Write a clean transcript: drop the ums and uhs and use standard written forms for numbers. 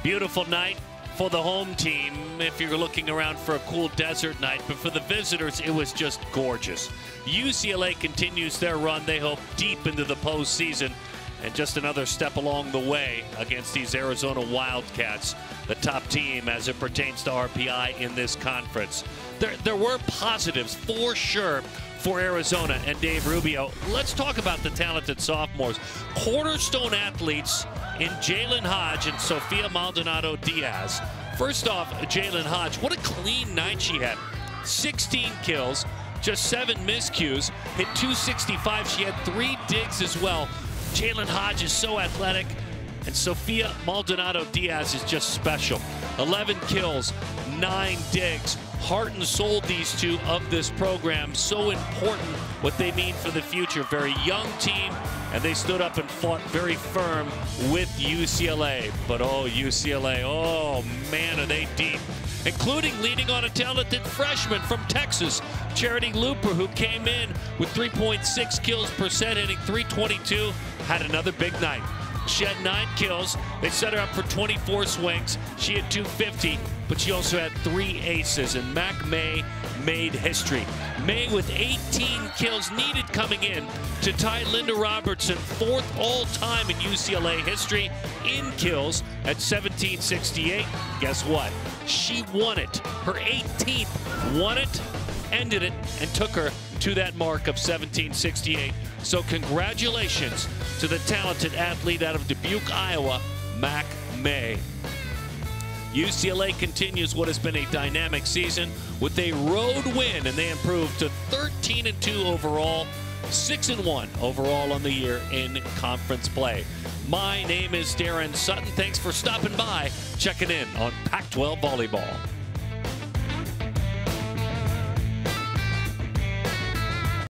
Beautiful night for the home team if you're looking around for a cool desert night, but for the visitors, it was just gorgeous. UCLA continues their run, they hope, deep into the postseason, and just another step along the way against these Arizona Wildcats, the top team as it pertains to RPI in this conference. There were positives for sure for Arizona and Dave Rubio. Let's talk about the talented sophomores. Cornerstone athletes in Jalen Hodge and Sofia Maldonado Diaz. First off, Jalen Hodge, what a clean night she had. 16 kills, just 7 miscues, hit 265. She had 3 digs as well. Jalen Hodge is so athletic, and Sofia Maldonado Diaz is just special. 11 kills, 9 digs. Heart and soul, these two of this program. So important what they mean for the future. Very young team, and they stood up and fought very firm with UCLA. But oh, UCLA, oh man, are they deep. Including leading on a talented freshman from Texas, Charity Looper, who came in with 3.6 kills percent, hitting .322, had another big night. She had 9 kills. They set her up for 24 swings. She had 250, but she also had 3 aces, and Mac May made history. May with 18 kills needed coming in to tie Linda Robertson 4th all-time in UCLA history in kills at 1768. Guess what? She won it. Her 18th won it, ended it, and took her to that mark of 1768. So congratulations to the talented athlete out of Dubuque, Iowa, Mac May. UCLA continues what has been a dynamic season with a road win, and they improved to 13-2 overall, 6-1 overall on the year in conference play. My name is Daron Sutton. Thanks for stopping by, checking in on Pac-12 Volleyball.